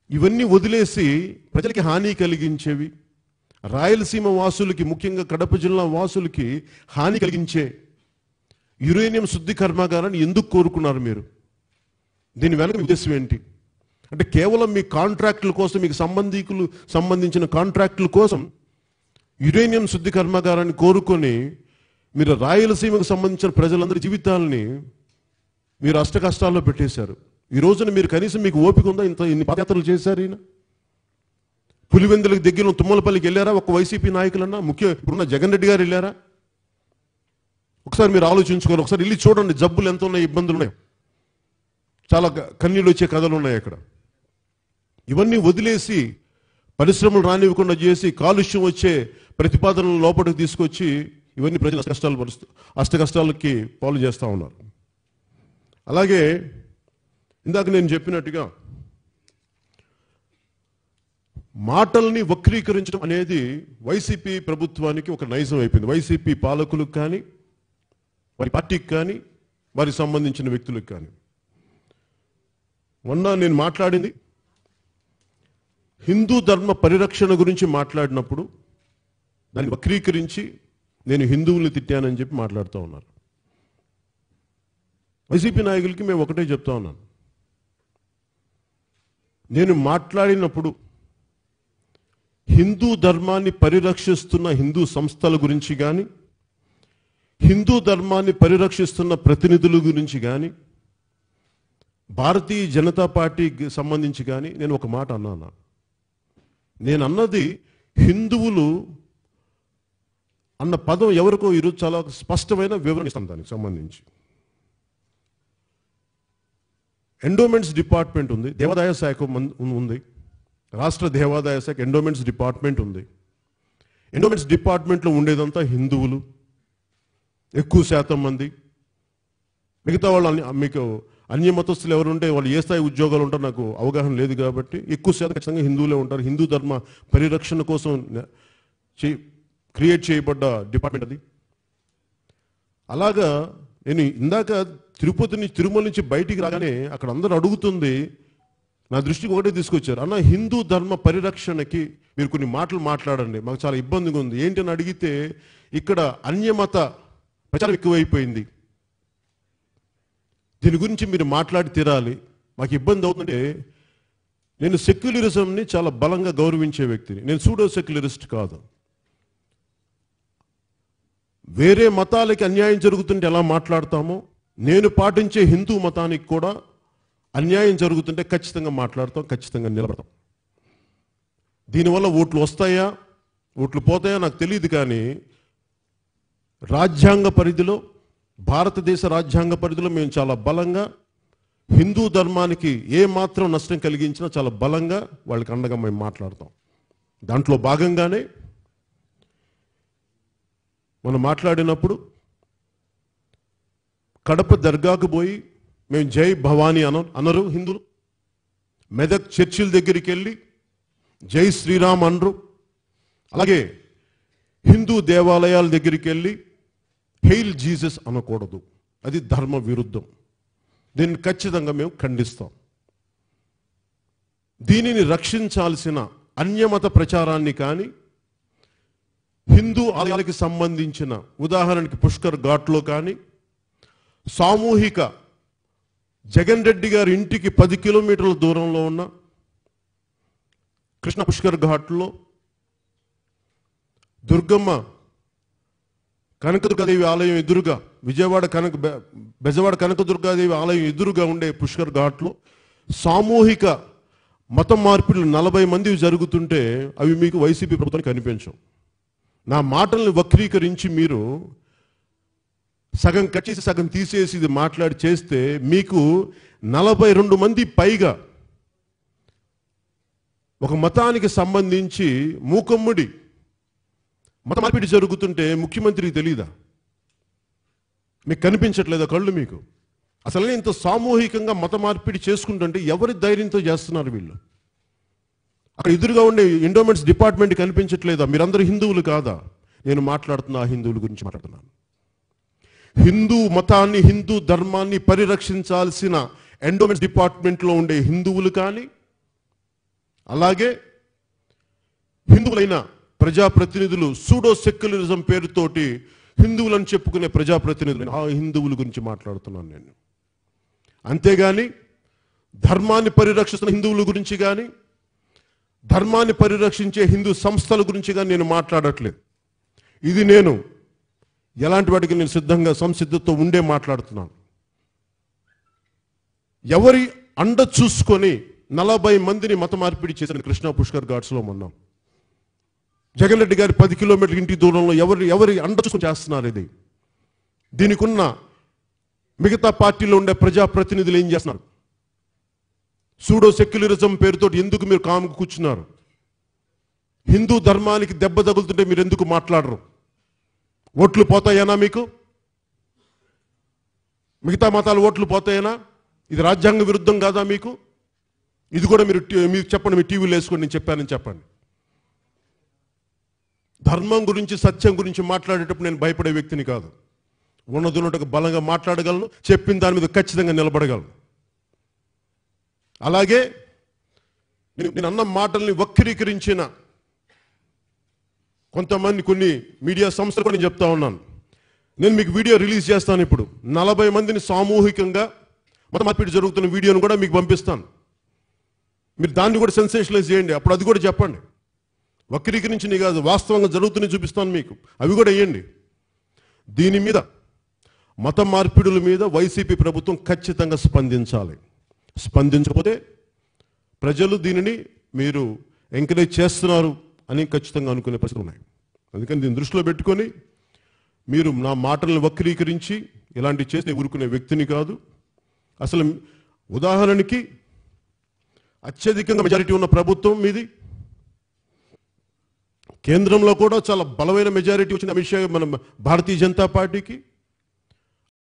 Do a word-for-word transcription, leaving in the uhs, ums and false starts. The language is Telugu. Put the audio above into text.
ఇవన్నీ వదిలేసి ప్రజలకి హాని కలిగించేవి, రాయలసీమ వాసులకి, ముఖ్యంగా కడప జిల్లా వాసులకి హాని కలిగించే యురేనియం శుద్ధి కర్మాగారాన్ని ఎందుకు కోరుకున్నారు మీరు? దీని వెనక ఉద్దేశం ఏంటి? అంటే కేవలం మీ కాంట్రాక్టుల కోసం, మీకు సంబంధికులు సంబంధించిన కాంట్రాక్టుల కోసం యురేనియం శుద్ధి కర్మాగారాన్ని కోరుకొని మీరు రాయలసీమకు సంబంధించిన ప్రజలందరి జీవితాలని మీరు అష్ట కష్టాల్లో పెట్టేశారు. ఈ రోజున మీరు కనీసం మీకు ఓపిక ఉందా? ఇంత ఇన్ని పాదయాత్రలు చేశారు. ఈయన పులివెందులకు దగ్గర తుమ్మలపల్లికి వెళ్ళారా? ఒక వైసీపీ నాయకులన్నా, ముఖ్య ఇప్పుడున్న జగన్ రెడ్డి గారు వెళ్ళారా? ఒకసారి మీరు ఆలోచించుకోరు. ఒకసారి వెళ్ళి చూడండి, జబ్బులు ఎంత ఉన్నాయి, ఇబ్బందులు ఉన్నాయి, చాలా కన్నీళ్ళు వచ్చే కథలు ఉన్నాయి అక్కడ. ఇవన్నీ వదిలేసి పరిశ్రమలు రానివ్వకుండా చేసి కాలుష్యం వచ్చే ప్రతిపాదనలు లోపలికి తీసుకొచ్చి ఇవన్నీ ప్రజలు అష్ట కష్టాలు పరుస్తూ అష్ట కష్టాలకి పాలు చేస్తూ ఉన్నారు. అలాగే ఇందాక నేను చెప్పినట్టుగా మాటల్ని వక్రీకరించడం అనేది వైసీపీ ప్రభుత్వానికి ఒక నైజం అయిపోయింది. వైసీపీ పాలకులకు కానీ, వారి పార్టీకి కానీ, వారికి సంబంధించిన వ్యక్తులకు కానీ. మొన్న నేను మాట్లాడింది హిందూ ధర్మ పరిరక్షణ గురించి మాట్లాడినప్పుడు దాన్ని వక్రీకరించి నేను హిందువుల్ని తిట్టానని చెప్పి మాట్లాడుతూ ఉన్నారు. వైసీపీ నాయకులకి మేము ఒకటే చెప్తా ఉన్నాను, నేను మాట్లాడినప్పుడు హిందూ ధర్మాన్ని పరిరక్షిస్తున్న హిందూ సంస్థల గురించి కానీ, హిందూ ధర్మాన్ని పరిరక్షిస్తున్న ప్రతినిధుల గురించి కానీ, భారతీయ జనతా పార్టీకి సంబంధించి కానీ నేను ఒక మాట అన్నాను. నేను అన్నది హిందువులు అన్న పదం ఎవరికో ఈరోజు చాలా స్పష్టమైన వివరణ ఇస్తాను దానికి సంబంధించి. ఎండోమెంట్స్ డిపార్ట్మెంట్ ఉంది, దేవాదాయ శాఖ ఉంది, రాష్ట్ర దేవాదాయ శాఖ ఎండోమెంట్స్ డిపార్ట్మెంట్ ఉంది. ఎండోమెంట్స్ డిపార్ట్మెంట్లో ఉండేదంతా హిందువులు ఎక్కువ శాతం మంది. మిగతా వాళ్ళు మీకు అన్య మతస్థులు ఎవరు ఉంటే వాళ్ళు ఏ స్థాయి ఉద్యోగాలు ఉంటారో నాకు అవగాహన లేదు కాబట్టి ఎక్కువ శాతం ఖచ్చితంగా హిందువులే ఉంటారు. హిందూ ధర్మ పరిరక్షణ కోసం క్రియేట్ చేయబడ్డ డిపార్ట్మెంట్ అది. అలాగా నేను ఇందాక తిరుపతి నుంచి తిరుమల నుంచి బయటికి రాగానే అక్కడ అందరూ అడుగుతుంది, నా దృష్టికి ఒకటే తీసుకొచ్చారు, అన్న హిందూ ధర్మ పరిరక్షణకి మీరు కొన్ని మాటలు మాట్లాడండి, మాకు చాలా ఇబ్బందిగా ఉంది. ఏంటని అడిగితే ఇక్కడ అన్యమత ప్రచారం ఎక్కువైపోయింది, దీని గురించి మీరు మాట్లాడి తీరాలి, మాకు ఇబ్బంది అవుతుంటే. నేను సెక్యులరిజంని చాలా బలంగా గౌరవించే వ్యక్తిని, నేను సూడో సెక్యులరిస్ట్ కాదు. వేరే మతాలకి అన్యాయం జరుగుతుంటే ఎలా మాట్లాడతామో, నేను పాటించే హిందూ మతానికి కూడా అన్యాయం జరుగుతుంటే ఖచ్చితంగా మాట్లాడతాం, ఖచ్చితంగా నిలబడతాం. దీనివల్ల ఓట్లు వస్తాయా ఓట్లు పోతాయా నాకు తెలియదు, కానీ రాజ్యాంగ పరిధిలో, భారతదేశ రాజ్యాంగ పరిధిలో మేము చాలా బలంగా హిందూ ధర్మానికి ఏ మాత్రం నష్టం కలిగించినా చాలా బలంగా వాళ్ళకి అండగా మేము మాట్లాడతాం. దాంట్లో భాగంగానే మనం మాట్లాడినప్పుడు కడప దర్గాకు పోయి మేము జై భవానీ అన అనరు హిందువులు, మెదక్ చర్చిల దగ్గరికి వెళ్ళి జై శ్రీరామ్ అనరు, అలాగే హిందూ దేవాలయాల దగ్గరికి వెళ్ళి హెయిల్ జీసస్ అనకూడదు, అది ధర్మ విరుద్ధం. దీన్ని ఖచ్చితంగా మేము ఖండిస్తాం. దీనిని రక్షించాల్సిన అన్యమత ప్రచారాన్ని కానీ, హిందూ ఆలయాలకి సంబంధించిన ఉదాహరణకి పుష్కర్ ఘాట్లో కానీ, సామూహిక జగన్ రెడ్డి గారి ఇంటికి పది కిలోమీటర్ల దూరంలో ఉన్న కృష్ణ పుష్కర్ ఘాట్లో దుర్గమ్మ కనకదుర్గాదేవి ఆలయం ఎదురుగా, విజయవాడ కనక బెజవాడ కనకదుర్గాదేవి ఆలయం ఎదురుగా ఉండే పుష్కర్ ఘాట్లో సామూహిక మత మార్పిడులు నలభై మంది జరుగుతుంటే అవి మీకు వైసీపీ ప్రభుత్వానికి కనిపించవు. నా మాటల్ని వక్రీకరించి మీరు సగం కట్టేసి సగం తీసేసి ఇది మాట్లాడి చేస్తే మీకు నలభై రెండు మంది పైగా ఒక మతానికి సంబంధించి మూకమ్ముడి మత మార్పిడి జరుగుతుంటే ముఖ్యమంత్రికి తెలీదా? మీకు కనిపించట్లేదా కళ్ళు? మీకు అసలు ఇంత సామూహికంగా మత మార్పిడి చేసుకుంటుంటే ఎవరి ధైర్యంతో చేస్తున్నారు వీళ్ళు? అక్కడ ఎదురుగా ఉండే ఎండోమెంట్స్ డిపార్ట్మెంట్ కనిపించట్లేదా? మీరందరూ హిందువులు కాదా? నేను మాట్లాడుతున్నా ఆ హిందువుల గురించి మాట్లాడుతున్నాను. హిందూ మతాన్ని, హిందూ ధర్మాన్ని పరిరక్షించాల్సిన ఎండోమెంట్స్ డిపార్ట్మెంట్లో ఉండే హిందువులు కానీ, అలాగే హిందువులైన ప్రజాప్రతినిధులు సూడో సెక్యులరిజం పేరుతోటి హిందువులను చెప్పుకునే ప్రజాప్రతినిధులు, ఆ హిందువుల గురించి మాట్లాడుతున్నాను నేను. అంతేగాని ధర్మాన్ని పరిరక్షిస్తున్న హిందువుల గురించి కానీ ధర్మాన్ని పరిరక్షించే హిందూ సంస్థల గురించి కానీ నేను మాట్లాడట్లేదు. ఇది నేను ఎలాంటి వాటికి నేను సిద్ధంగా సంసిద్ధతో ఉండే మాట్లాడుతున్నాను. ఎవరి అండ చూసుకొని నలభై మందిని మత మార్పిడి చేసిన కృష్ణా పుష్కర్ ఘాట్స్లో మొన్నాం. జగన్ రెడ్డి గారి పది కిలోమీటర్ల ఇంటి దూరంలో ఎవరి ఎవరి అండ చూసుకొని చేస్తున్నారు ఇది? దీనికి ఉన్న మిగతా పార్టీలో ఉండే ప్రజాప్రతినిధులు ఏం చేస్తున్నారు? సూడో సెక్యులరిజం పేరుతో ఎందుకు మీరు కాముకు కూర్చున్నారు? హిందూ ధర్మానికి దెబ్బ తగులుతుంటే మీరు ఎందుకు మాట్లాడరు? ఓట్లు పోతాయేనా మీకు? మిగతా మతాలు ఓట్లు పోతాయేనా? ఇది రాజ్యాంగ విరుద్ధం కాదా మీకు? ఇది కూడా మీరు మీరు చెప్పండి, మీ టీవీలో వేసుకోండి, నేను చెప్పానని చెప్పండి. ధర్మం గురించి సత్యం గురించి మాట్లాడేటప్పుడు నేను భయపడే వ్యక్తిని కాదు. ఉన్నదున్నట్టుగా బలంగా మాట్లాడగలను, చెప్పిన దాని మీద ఖచ్చితంగా నిలబడగలను. అలాగే నేను అన్న మాటల్ని వక్రీకరించిన కొంతమంది కొన్ని మీడియా సంస్థలు కూడా నేను చెప్తా ఉన్నాను. నేను మీకు వీడియో రిలీజ్ చేస్తాను. ఇప్పుడు నలభై మందిని సామూహికంగా మత మార్పిడి జరుగుతున్న వీడియోను కూడా మీకు పంపిస్తాను. మీరు దాన్ని కూడా సెన్సేషనలైజ్ చేయండి. అప్పుడు అది కూడా చెప్పండి. వక్రీకరించి కాదు, వాస్తవంగా జరుగుతున్నాయి చూపిస్తాను మీకు. అవి కూడా వేయండి. దీని మీద మత మార్పిడుల మీద వైసీపీ ప్రభుత్వం ఖచ్చితంగా స్పందించాలి. స్పందించకపోతే ప్రజలు దీనిని మీరు ఎంకరేజ్ చేస్తున్నారు అని ఖచ్చితంగా అనుకునే పరిస్థితులు ఉన్నాయి. అందుకని దీన్ని దృష్టిలో పెట్టుకొని మీరు నా మాటలను వక్రీకరించి ఇలాంటివి చేస్తే ఊరుకునే వ్యక్తిని కాదు. అసలు ఉదాహరణకి అత్యధికంగా మెజారిటీ ఉన్న ప్రభుత్వం మీది. కేంద్రంలో కూడా చాలా బలమైన మెజారిటీ వచ్చింది అమిత్ షా మన భారతీయ జనతా పార్టీకి.